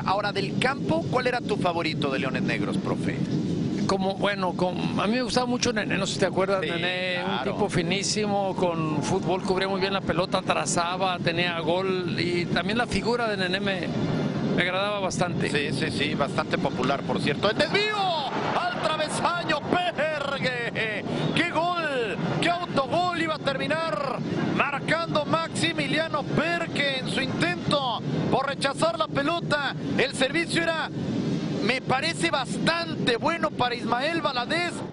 Ahora, del campo, ¿cuál era tu favorito de Leones Negros, profe? A mí me gustaba mucho Nené, no sé si te acuerdas, Sí, Nené, claro. un tipo finísimo, con fútbol, cubría muy bien la pelota, trazaba, tenía gol, y también la figura de Nené me agradaba bastante. Sí, bastante popular, por cierto. ¡El desvío! ¡Al travesaño! ¡Pergue! ¡Qué gol! ¡Qué autogol! Iba a terminar marcando Maximiliano Perque en su intento por rechazar la pelota. El servicio era, me parece, bastante bueno para Ismael Valadez.